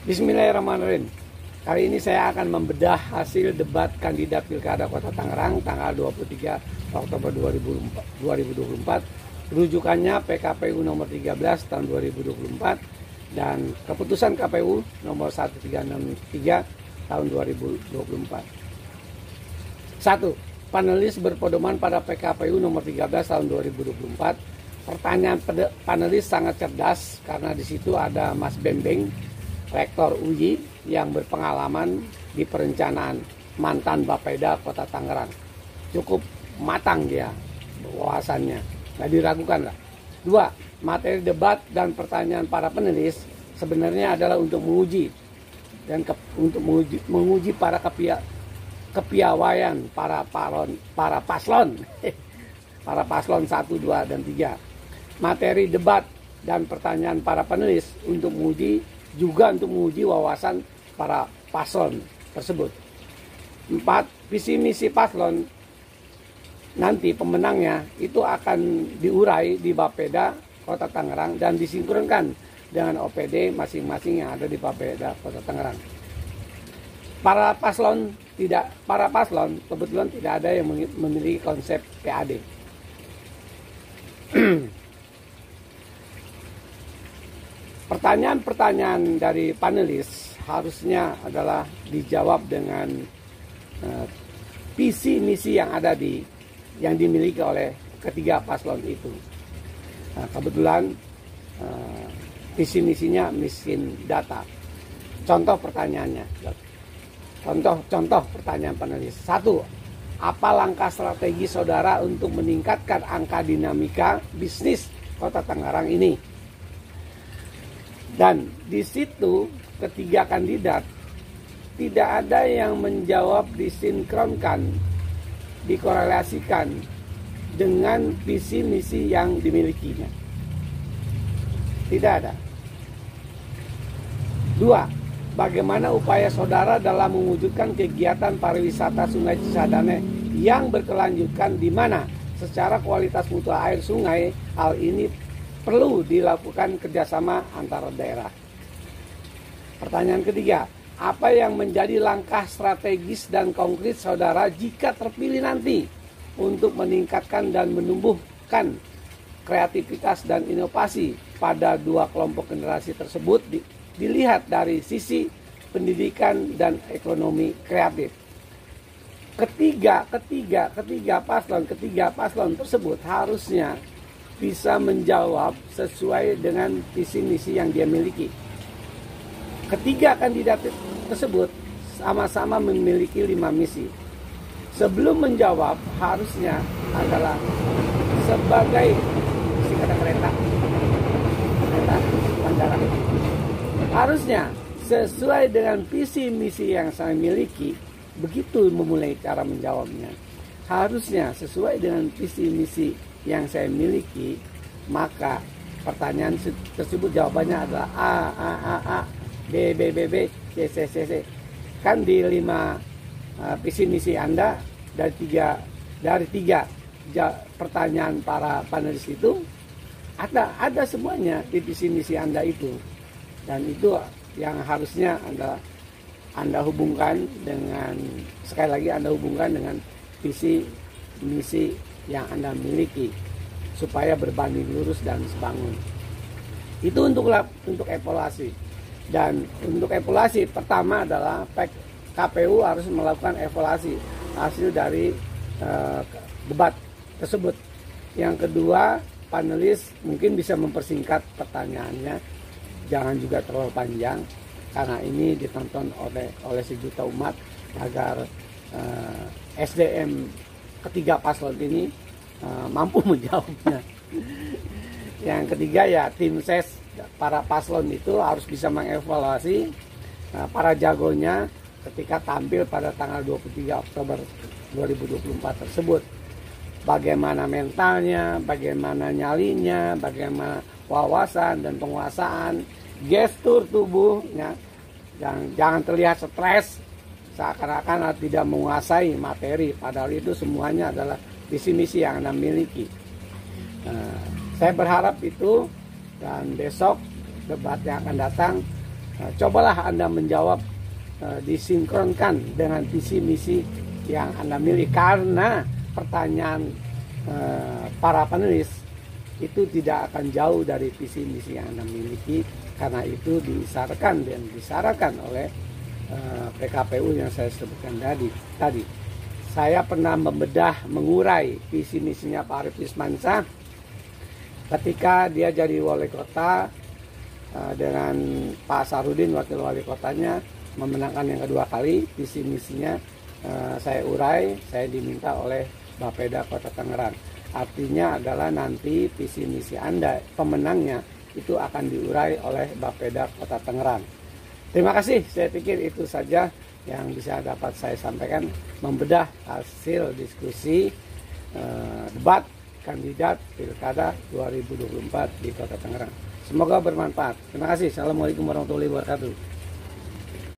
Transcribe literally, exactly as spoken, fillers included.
Bismillahirrahmanirrahim. Kali ini saya akan membedah hasil debat kandidat Pilkada Kota Tangerang tanggal dua puluh tiga Oktober dua ribu dua puluh empat. Rujukannya P K P U nomor tiga belas tahun dua ribu dua puluh empat dan keputusan K P U nomor seribu tiga ratus enam puluh tiga tahun dua ribu dua puluh empat. Satu. Panelis berpedoman pada P K P U nomor tiga belas tahun dua ribu dua puluh empat. Pertanyaan panelis sangat cerdas karena di situ ada Mas Bembeng, Rektor U I yang berpengalaman di perencanaan, mantan Bapeda Kota Tangerang. Cukup matang dia wawasannya, nggak diragukan lah. Dua, materi debat dan pertanyaan para penulis sebenarnya adalah untuk menguji dan ke, untuk menguji, menguji para kepia, kepiawaian para paron, para paslon, para paslon satu, dua, dan tiga. Materi debat dan pertanyaan para penulis untuk menguji juga untuk menguji wawasan para paslon tersebut. Empat, visi misi paslon nanti pemenangnya itu akan diurai di Bapeda Kota Tangerang dan disinkronkan dengan O P D masing-masing yang ada di Bapeda Kota Tangerang. Para paslon tidak, para paslon kebetulan tidak ada yang memiliki konsep P A D. Pertanyaan-pertanyaan dari panelis harusnya adalah dijawab dengan uh, visi misi yang ada di yang dimiliki oleh ketiga paslon itu. Nah, kebetulan uh, visi misinya miskin data. Contoh pertanyaannya. Contoh-contoh pertanyaan panelis. Satu, apa langkah strategi saudara untuk meningkatkan angka dinamika bisnis Kota Tangerang ini? Dan di situ ketiga kandidat tidak ada yang menjawab disinkronkan, dikorelasikan dengan visi misi yang dimilikinya. Tidak ada. Dua, bagaimana upaya saudara dalam mewujudkan kegiatan pariwisata Sungai Cisadane yang berkelanjutan di mana secara kualitas mutu air sungai hal ini perlu dilakukan kerjasama antara daerah. Pertanyaan ketiga, apa yang menjadi langkah strategis dan konkret saudara jika terpilih nanti untuk meningkatkan dan menumbuhkan kreativitas dan inovasi pada dua kelompok generasi tersebut di, dilihat dari sisi pendidikan dan ekonomi kreatif. Ketiga, ketiga, ketiga paslon, ketiga paslon tersebut harusnya bisa menjawab sesuai dengan visi misi yang dia miliki. Ketiga kandidat tersebut sama-sama memiliki lima misi. Sebelum menjawab harusnya adalah sebagai si kata kereta, kereta bandara. Harusnya sesuai dengan visi misi yang saya miliki. Begitu memulai cara menjawabnya. Harusnya sesuai dengan visi misi yang saya miliki, maka pertanyaan tersebut jawabannya adalah A, A, A, A, B, B, B, B, C, C, C, C. Kan di lima uh, visi misi Anda dari tiga dari tiga ja, pertanyaan para panelis itu ada ada semuanya di visi misi Anda itu, dan itu yang harusnya Anda Anda hubungkan dengan sekali lagi Anda hubungkan dengan visi misi yang Anda miliki supaya berbanding lurus dan sebangun. Itu untuk untuk evaluasi. Dan untuk evaluasi pertama adalah K P U harus melakukan evaluasi hasil dari uh, debat tersebut. Yang kedua, panelis mungkin bisa mempersingkat pertanyaannya, jangan juga terlalu panjang karena ini ditonton oleh oleh sejuta umat agar uh, S D M ketiga paslon ini uh, mampu menjawabnya. Yang ketiga ya tim ses para paslon itu harus bisa mengevaluasi uh, para jagonya ketika tampil pada tanggal dua puluh tiga Oktober dua ribu dua puluh empat tersebut. Bagaimana mentalnya, bagaimana nyalinya, bagaimana wawasan dan penguasaan, gestur tubuhnya, jangan, jangan terlihat stres seakan-akan tidak menguasai materi, padahal itu semuanya adalah visi misi yang Anda miliki. Nah, saya berharap itu, dan besok debat yang akan datang Nah, cobalah Anda menjawab uh, disinkronkan dengan visi misi yang Anda miliki, karena pertanyaan uh, para penulis itu tidak akan jauh dari visi misi yang Anda miliki, karena itu disyaratkan dan disyaratkan oleh uh, P K P U yang saya sebutkan tadi. Tadi saya pernah membedah, mengurai visi misinya Pak Arief Wismansyah ketika dia jadi wali kota dengan Pak Sarudin wakil wali kotanya, memenangkan yang kedua kali. Visi misinya uh, saya urai, saya diminta oleh Bapeda Kota Tangerang. Artinya adalah nanti visi misi Anda pemenangnya itu akan diurai oleh Bapeda Kota Tangerang. Terima kasih, saya pikir itu saja yang bisa dapat saya sampaikan, membedah hasil diskusi uh, debat kandidat Pilkada dua ribu dua puluh empat di Kota Tangerang. Semoga bermanfaat. Terima kasih. Assalamualaikum warahmatullahi wabarakatuh.